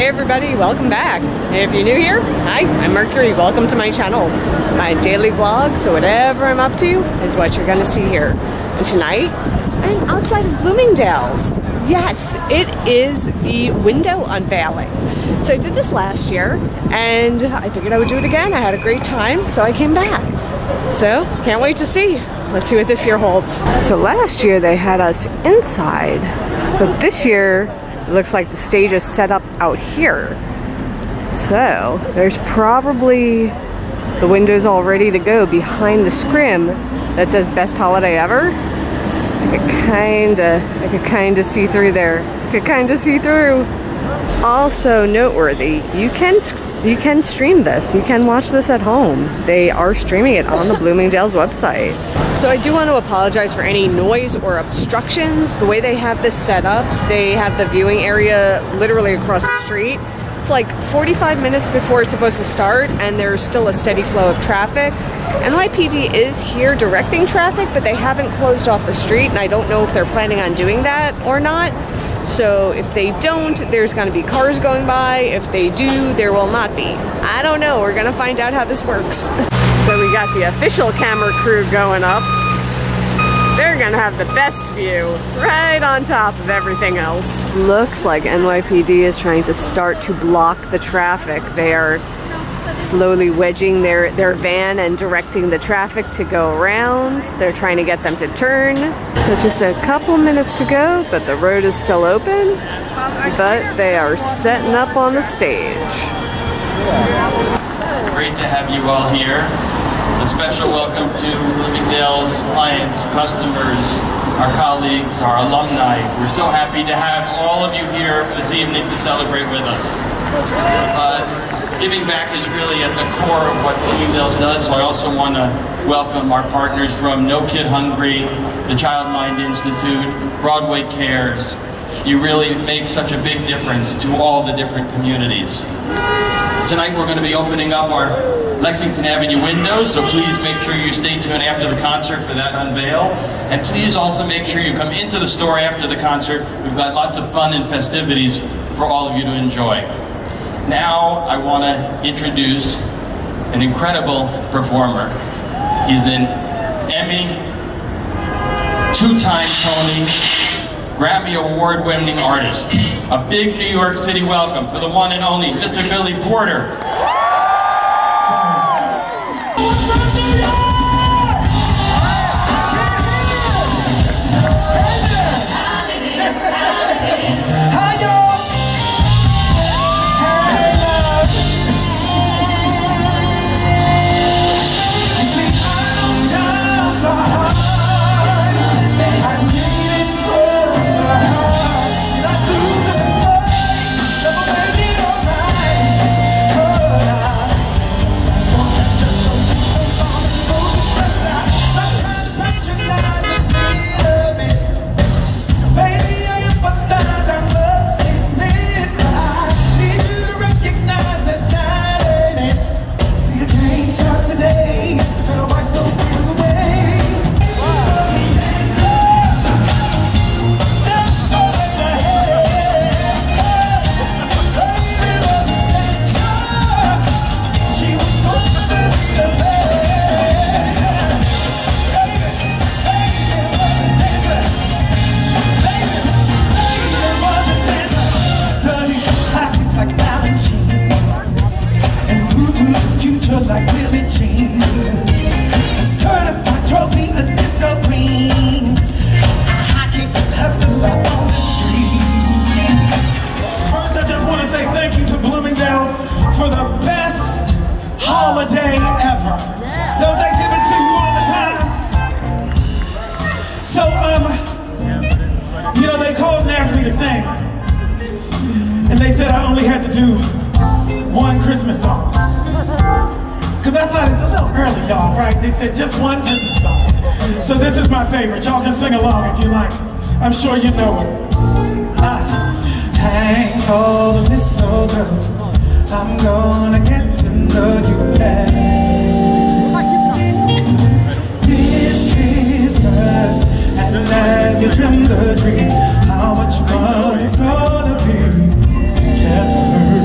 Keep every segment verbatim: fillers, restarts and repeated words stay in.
Hey everybody, welcome back. If you're new here, hi, I'm Mercury. Welcome to my channel. My daily vlog, so whatever I'm up to is what you're gonna see here. And tonight, I'm outside of Bloomingdale's. Yes, it is the window unveiling. So I did this last year, and I figured I would do it again. I had a great time, so I came back. So, can't wait to see. Let's see what this year holds. So last year they had us inside, but this year, it looks like the stage is set up out here. So there's probably the windows all ready to go behind the scrim that says best holiday ever. I could kinda, I could kinda see through there. I could kinda see through. Also noteworthy, you can you can stream this. You can watch this at home. They are streaming it on the Bloomingdale's website. So I do want to apologize for any noise or obstructions. The way they have this set up, they have the viewing area literally across the street. It's like forty-five minutes before it's supposed to start, and there's still a steady flow of traffic. N Y P D is here directing traffic, but they haven't closed off the street, and I don't know if they're planning on doing that or not. So if they don't, there's going to be cars going by. If they do, there will not be. I don't know. We're going to find out how this works. So we got the official camera crew going up. They're going to have the best view right on top of everything else. Looks like N Y P D is trying to start to block the traffic. They are slowly wedging their, their van and directing the traffic to go around. They're trying to get them to turn. So just a couple minutes to go, but the road is still open. But they are setting up on the stage. Great to have you all here. A special welcome to Bloomingdale's clients, customers, our colleagues, our alumni. We're so happy to have all of you here this evening to celebrate with us. Uh, Giving back is really at the core of what Bloomingdale's does, so I also want to welcome our partners from No Kid Hungry, the Child Mind Institute, Broadway Cares. You really make such a big difference to all the different communities. Tonight we're going to be opening up our Lexington Avenue windows, so please make sure you stay tuned after the concert for that unveil. And please also make sure you come into the store after the concert. We've got lots of fun and festivities for all of you to enjoy. Now I want to introduce an incredible performer. He's an Emmy, two-time Tony, Grammy Award-winning artist. A big New York City welcome for the one and only Mister Billy Porter. And they said I only had to do one Christmas song. Cause I thought it's a little early, y'all, right? They said just one Christmas song. So this is my favorite. Y'all can sing along if you like. I'm sure you know it. Ah. Hang all the mistletoe. I'm gonna get to know you better. This Christmas, and as we trim the tree, how much fun it's gonna be together.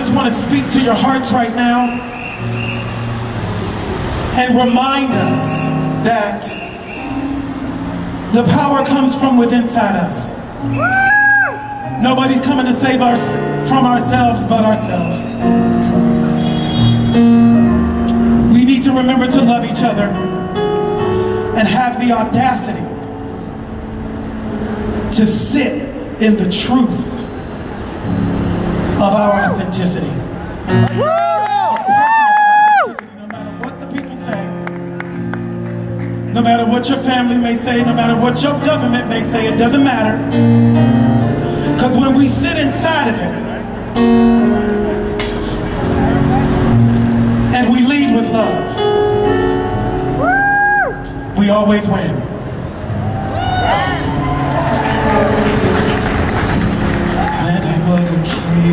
just want to speak to your hearts right now and remind us that the power comes from within inside us. Nobody's coming to save us from ourselves but ourselves. We need to remember to love each other and have the audacity to sit in the truth of our authenticity. No matter what the people say, no matter what your family may say, no matter what your government may say, it doesn't matter. Because when we sit inside of it and we lead with love, we always win. When I was a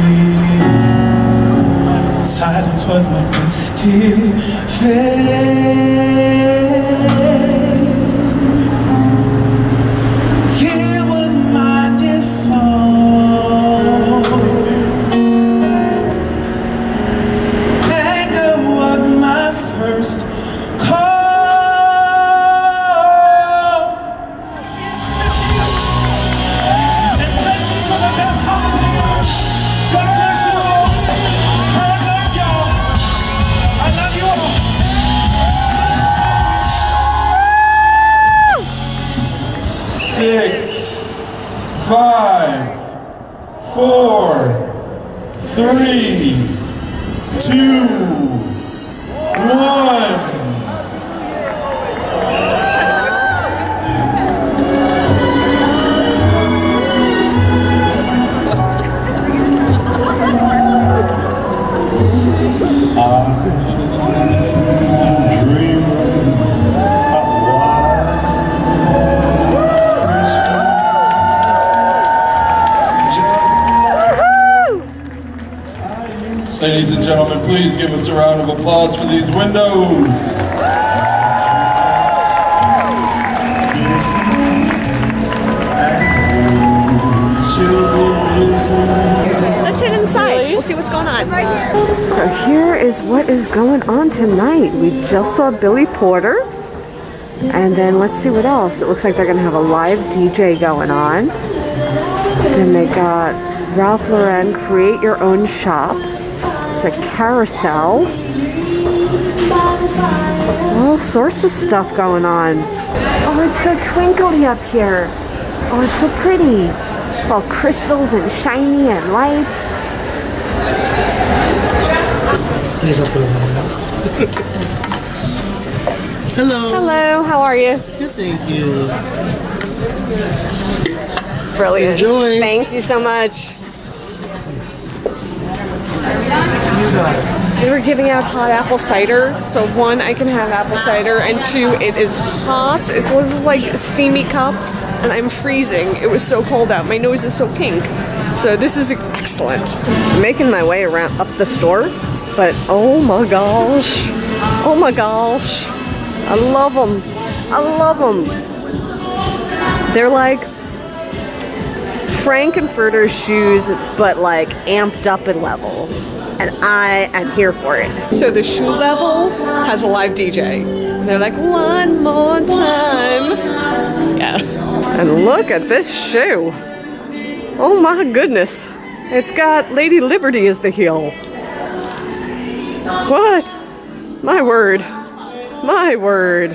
kid, silence was my bestie phase. Fear was my default. Anger was my first call. And thank you for the best part. God bless you all. Spread love, y'all. I love you all. Six, five, four, three, two, one. Ladies and gentlemen, please give us a round of applause for these windows. Let's head inside. We'll see what's going on. So here is what is going on tonight. We just saw Billy Porter. And then let's see what else. It looks like they're going to have a live D J going on. Then they got Ralph Lauren Create Your Own Shop. It's a carousel. All sorts of stuff going on. Oh, it's so twinkly up here. Oh, it's so pretty. All crystals and shiny and lights. Hello. Hello, how are you? Good, thank you. Brilliant. Enjoy. Thank you so much. You got it. They were giving out hot apple cider. So one, I can have apple cider, and two, it is hot. It's this is like a steamy cup, and I'm freezing. It was so cold out. My nose is so pink. So this is excellent. I'm making my way around up the store, but oh my gosh. Oh my gosh. I love them. I love them. They're like Frankenfurter shoes, but like amped up in level. And I am here for it. So the shoe level has a live D J. They're like, one more time. Yeah. And look at this shoe. Oh my goodness. It's got Lady Liberty as the heel. What? My word. My word.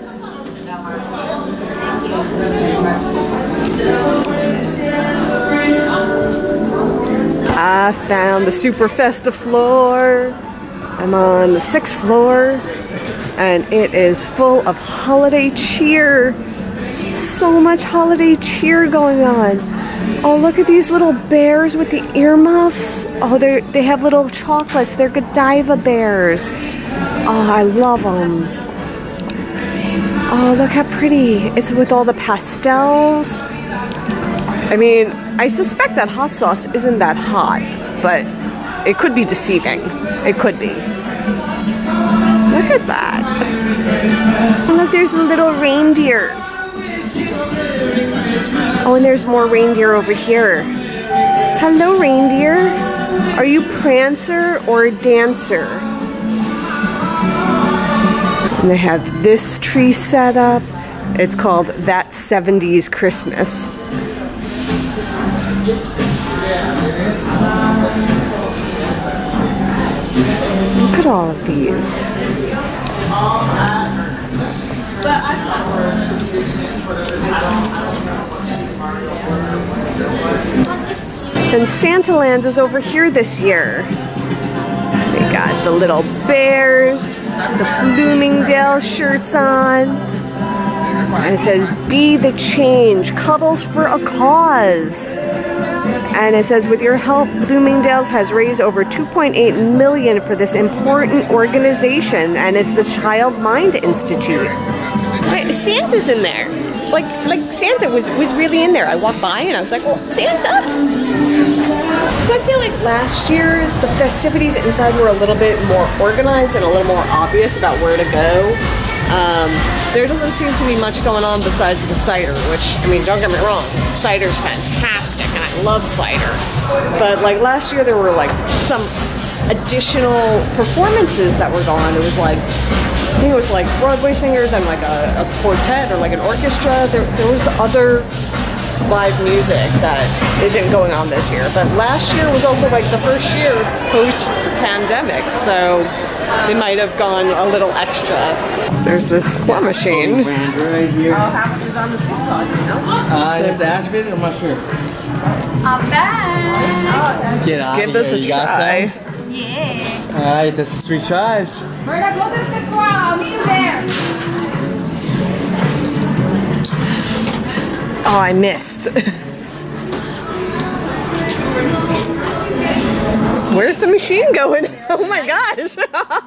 I found the Super Festa floor. I'm on the sixth floor, and it is full of holiday cheer. So much holiday cheer going on. Oh, look at these little bears with the earmuffs. Oh, they they have little chocolates. They're Godiva bears. Oh, I love them. Oh, look how pretty. It's with all the pastels. I mean, I suspect that hot sauce isn't that hot, but it could be deceiving. It could be. Look at that. And look, there's a little reindeer. Oh, and there's more reindeer over here. Hello, reindeer. Are you Prancer or Dancer? And they have this tree set up. It's called That seventies Christmas. Look at all of these. And Santaland is over here this year. They got the little bears, the Bloomingdale shirts on. And it says, be the change, cuddles for a cause. And it says, with your help, Bloomingdale's has raised over two point eight million dollars for this important organization, and it's the Child Mind Institute. Wait, Santa's in there. Like, like Santa was, was really in there. I walked by and I was like, oh, Santa! So I feel like last year, the festivities inside were a little bit more organized and a little more obvious about where to go. Um, there doesn't seem to be much going on besides the cider, which, I mean, don't get me wrong, cider's fantastic and I love cider. But like last year there were like some additional performances that were going. It was like, I think it was like Broadway singers and like a, a quartet or like an orchestra. There, there was other live music that isn't going on this year. But last year was also like the first year post-pandemic, so they might have gone a little extra. There's this claw machine. Right here. Oh, how much is on the ticket card, you know? Uh, you have to activate it? I'm not sure. I'm back. Let's get out Give of this here. a You got try. some? Yeah. Alright, this is three tries. Berta, go to the fifth floor. I'll meet you there. Oh, I missed. Where's the machine going? Oh my gosh.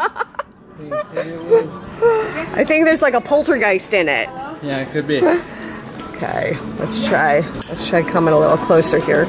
I think there's like a poltergeist in it. Yeah, it could be. Okay, let's try. Let's try coming a little closer here.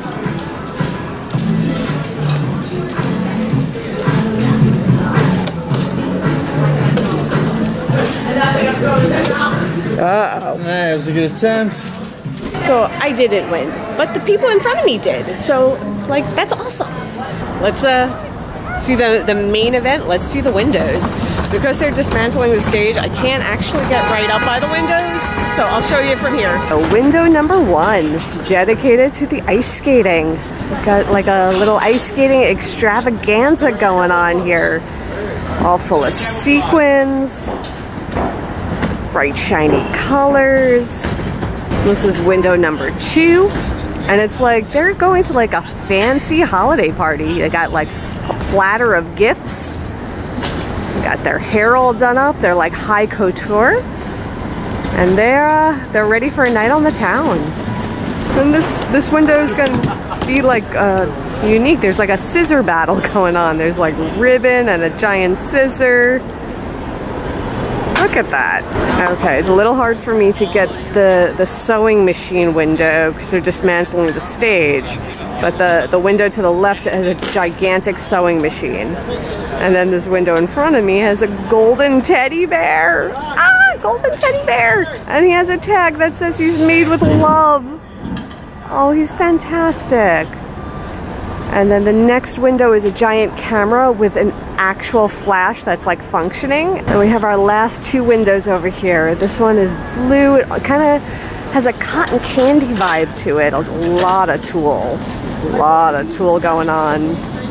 Uh-oh. Alright, it was a good attempt. So I didn't win, but the people in front of me did. So, like, that's awesome. Let's uh, see the, the main event. Let's see the windows. Because they're dismantling the stage, I can't actually get right up by the windows. So I'll show you from here. A window number one, dedicated to the ice skating. Got like a little ice skating extravaganza going on here. All full of sequins, bright shiny colors. This is window number two, and it's like they're going to like a fancy holiday party. They got like a platter of gifts. They got their hair all done up. They're like high couture, and they're uh, they're ready for a night on the town. And this this window is gonna be like uh, unique. There's like a scissor battle going on. There's like ribbon and a giant scissor. Look at that. Okay, it's a little hard for me to get the, the sewing machine window because they're dismantling the stage. But the, the window to the left has a gigantic sewing machine. And then this window in front of me has a golden teddy bear. Ah, golden teddy bear. And he has a tag that says he's made with love. Oh, he's fantastic. And then the next window is a giant camera with an actual flash that's like functioning. And we have our last two windows over here. This one is blue. It kind of has a cotton candy vibe to it. A lot of tulle. A lot of tulle going on.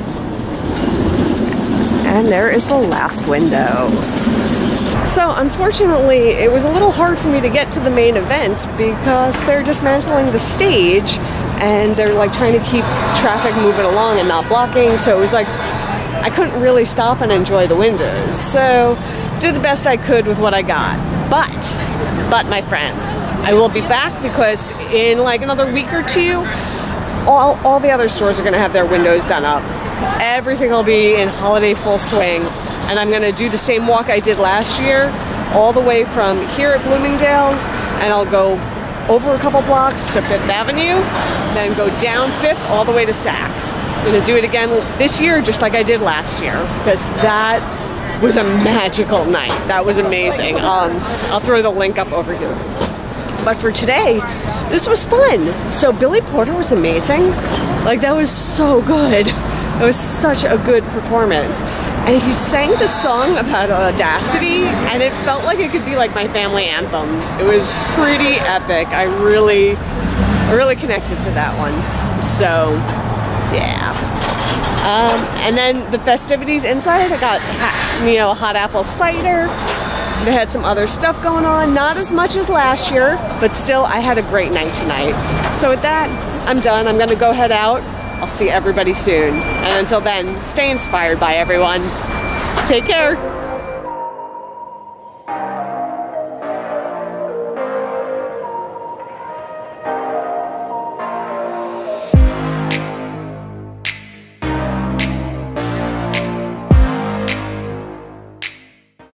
And there is the last window. So unfortunately, it was a little hard for me to get to the main event because they're dismantling the stage and they're like trying to keep traffic moving along and not blocking. So it was like, I couldn't really stop and enjoy the windows. So did the best I could with what I got. But, but my friends, I will be back because in like another week or two, all, all the other stores are gonna have their windows done up. Everything will be in holiday full swing. And I'm gonna do the same walk I did last year, all the way from here at Bloomingdale's, and I'll go over a couple blocks to Fifth Avenue, then go down Fifth all the way to Saks. I'm gonna do it again this year, just like I did last year, because that was a magical night. That was amazing. Um, I'll throw the link up over here. But for today, this was fun. So Billy Porter was amazing. Like, that was so good. It was such a good performance. And he sang the song about audacity, and it felt like it could be like my family anthem. It was pretty epic. I really, I really connected to that one. So, yeah. Um, and then the festivities inside, I got, you know, hot apple cider. They had some other stuff going on, not as much as last year, but still I had a great night tonight. So with that, I'm done. I'm gonna go head out. I'll see everybody soon. And until then, stay inspired by everyone. Take care.